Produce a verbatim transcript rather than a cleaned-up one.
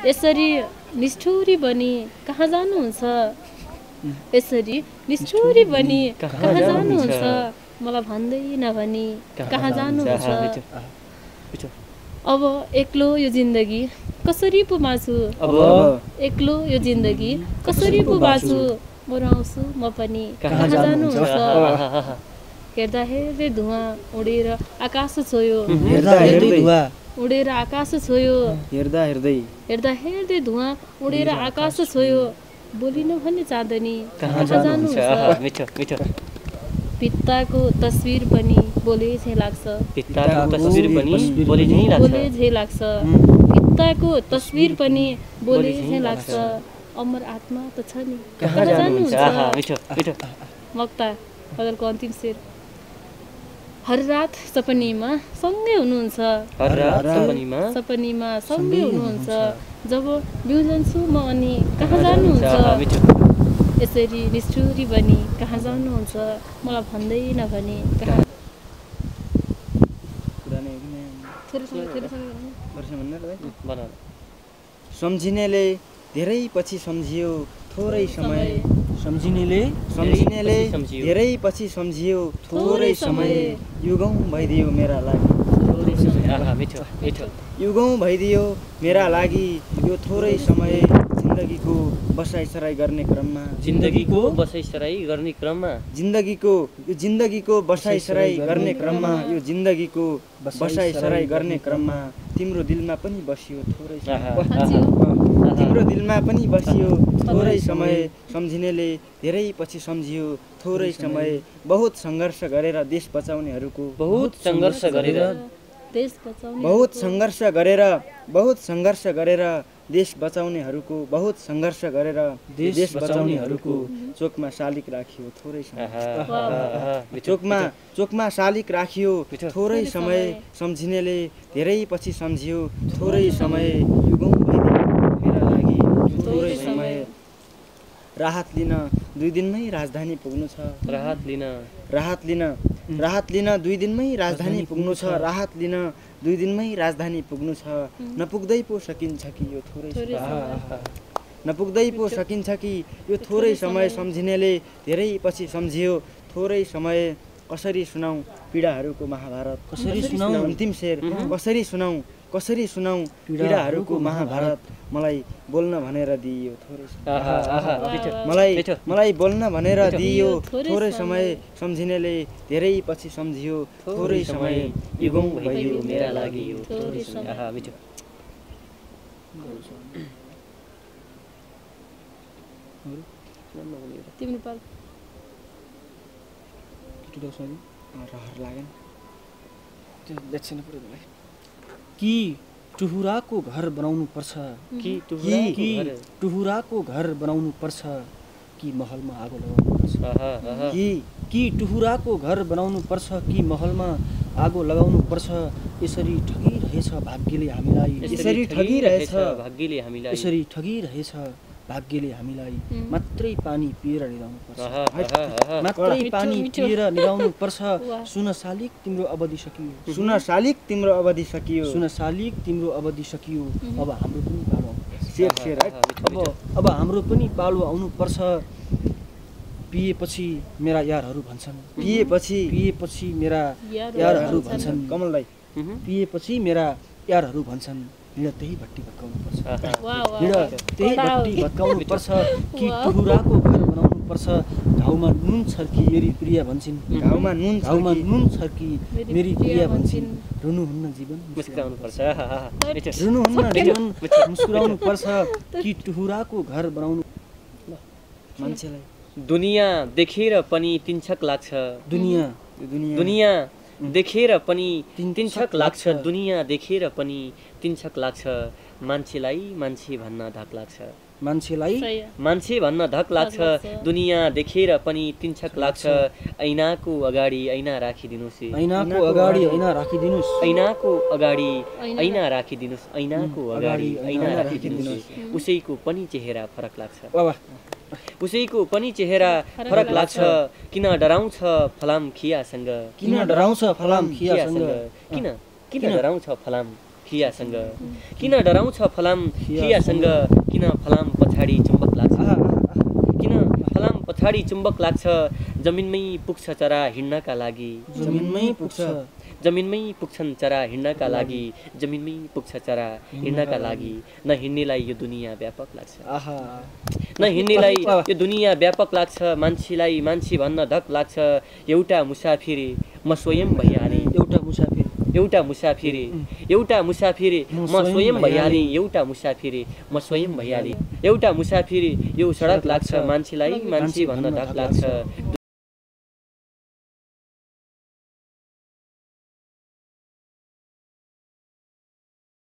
यसरी निष्ठुरी बनी कहाँ जानुहुन्छ यसरी निष्ठुरी बनी कहाँ जानुहुन्छ मलाई भन्दै नभनी कहाँ जानुहुन्छ अब एक्लो यो जिन्दगी कसरी पो बाँचु अब एक्लो यो जिन्दगी कसरी पो बाँचु म आउँछु म पनि कहाँ जानुहुन्छ हेर्दा हेर्दै धुवा उडेर आकाश छोयो हेर्दा हेर्दै धुवा उडेर आकाश छोयो हेर्दा हेर्दै हेर्दा हेर्दै धुवा उडेर आकाश छोयो बोलिन भन्ने चाँदनी कहाँ जानुहुन्छ पित्ताको तस्बिर पनि बोले झै लाग्छ पित्ताको तस्बिर पनि बोले झै लाग्छ बोले झै लाग्छ पित्ताको तस्बिर पनि बोले झै लाग्छ अमर आत्मा त छ नि कहाँ जानुहुन्छ मक्ता गजलको अन्तिम शेर हर रात सपनीमा सँगै हुनुहुन्छ हर रात सपनीमा सपनीमा सँगै हुनुहुन्छ जब बिउजन्छु म अनि कहाँ जानुहुन्छ यसरी निष्ठुरी बनी कहाँ जानुहुन्छ मलाई भन्दै नभने कहाँ सम्झिनेले धेरै पछि सम्झियो थोरै समय सम्झिनेले सम्झिनेले धेरै पछि सम्झियो थोरै समय युगौँ भइदियो मेरा लागि युगौँ भइदियो मेरा लागि यो थोरै समय जिन्दगीको बसाइसराई गर्ने क्रममा जिन्दगीको बसाइसराई गर्ने क्रममा जिन्दगीको यो जिन्दगीको बसाइसराई गर्ने क्रममा यो जिन्दगीको बसाइसराई गर्ने क्रममा तिम्रो दिलमा पनि बसियो थोरै तिम्रो दिलमा पनि बसियो थोरै समय सम्झिनेले धेरै पछि सम्झियो थोरै समय बहुत सङ्घर्ष गरेर देश बचाउनेहरूको बहुत सङ्घर्ष गरेर देश बचाउने बहुत सङ्घर्ष गरेर बहुत सङ्घर्ष गरेर देश बचाउनेहरूको बहुत सङ्घर्ष गरेर देश बचाउनेहरूको चोकमा शालिक राखियो थोरै समय चोकमा चोकमा शालिक राखियो थोरै समय सम्झिनेले धेरै पछि सम्झियो थोरै समय युगौँ भइदियो मेरा लागि थोरै समय राहत लिन दुई दिनमै राजधानी पुग्नु छ राहत लिन राहत लिन राहत लिन दुई दिनमै राजधानी पुग्नु छ राहत लिन दुई दिनमै राजधानी पुग्नु छ नपुग्दै पो सकिन्छ कि यो थोरै नपुग्दै पो सकिन्छ कि यो थोरै समय सम्झिनेले धेरै पछि सम्झियो थोरै समय कसरी सुनाऊ पीडाहरूको महाभारत कसरी सुनाऊ अन्तिम शेर कसरी सुनाऊ कसरी सुनाऊ पीडाहरूको महाभारत मलाई बोल्न भनेर दिइयो थोरै मलाई मलाई बोल्न भनेर दिइयो थोरै समय सम्झिनेले धेरै पछि सम्झियो थोरै समय युगौँ भइदियो मेरा लागि यो थोरै समय तिम्रो पाल रहर लागेन कि टुहुराको घर बनाउनु पर्छ कि टुहुराको घर बनाउनु पर्छ कि महलमा आगो लगाउनु पर्छ कि कि टुहुराको घर बनाउनु पर्छ कि महलमा आगो लगाउनु पर्छ यसरी ठगिरहेछ भाग्यले हामीलाई यसरी ठगिरहेछ भाग्यले हामीलाई यसरी ठगिरहेछ भाग्यले हामीलाई मात्रै पानी पिएर निदाउनु पर्छ मात्रै पानी पिएर निदाउनु पर्छ सुन शालिक तिम्रो अवधि सकियो सुन शालिक तिम्रो अवधि सकियो सुन शालिक तिम्रो अवधि सकियो अब हाम्रो पनि पालो शेर शेर अब अब हाम्रो पनि पालो आउनु पर्छ पिएपछि मेरा यारहरू भन्छन् पिएपछि पिएपछि मेरा यारहरू भन्छन् कमललाई पिएपछि मेरा यारहरू भन्छन् हिँड त्यही भट्टी भत्काउनु पर्छ हिँड त्यही भट्टी भत्काउनु पर्छ कि टुहुराको घर बनाउनु पर्छ घाउमा नुन छर्की मेरी प्रिय भन्छन् घाउमा नुन घाउमा नुन छर्की मेरी प्रिय भन्छन् रुनुहुन्न जीवन मुस्कुराउनु पर्छ रुनुहुन्न जीवन मुस्कुराउनु पर्छ कि टुहुराको घर बनाउनु मान्छेलाई दुनियाँ देखेर पनि तिनछक लाग्छ दुनियाँ दुनियाँ देखेर पनि तिनछक लाग्छ दुनियाँ देखेर पनि तिनछक लाग्छ मान्छेलाई मान्छे भन्न धक लाग्छ मान्छेलाई मान्छे भन्न धक लाग्छ दुनियाँ देखेर पनि तिनछक लाग्छ ऐनाको अगाडि ऐना राखिदिनुस् ऐनाको अगाडि ऐना राखिदिनुस् ऐनाको अगाडि ऐना राखिदिनुस् ऐनाको अगाडि ऐना राखिदिनुस् उसैको पनि चेहरा फरक लाग्छ उसैको पनि चेहरा फरक लाग्छ किन डराउँछ फलाम खियासँग किन डराउँछ फलाम खियासँग किन किन डराउँछ फलाम खियासँग किन डराउँछ फलाम खियासँग किन फलाम पछाडि चुम्बक लाग्छ किन फलाम पछाडि चुम्बक लाग्छ जमिनमै पुग्छ चरा हिँड्नका लागि जमिनमै पुग्छ जमिनमै पुग्छन् चरा हिँड्नका लागि जमिनमै पुग्छ चरा हिँड्नका लागि न हिँड्नेलाई यो दुनियाँ व्यापक लाग्छ न हिँड्नेलाई यो दुनियाँ व्यापक लाग्छ मान्छेलाई मान्छे भन्न धक लाग्छ एउटा मुसाफिरी म स्वयं भइहालेँ एउटा मुसाफिरी एउटा मुसाफिरी एउटा मुसाफिरी म स्वयं भइहालेँ एउटा मुसाफिरी म स्वयं भइहालेँ एउटा मुसाफिरी यो सडक लाग्छ मान्छेलाई मान्छे भन्न धक लाग्छ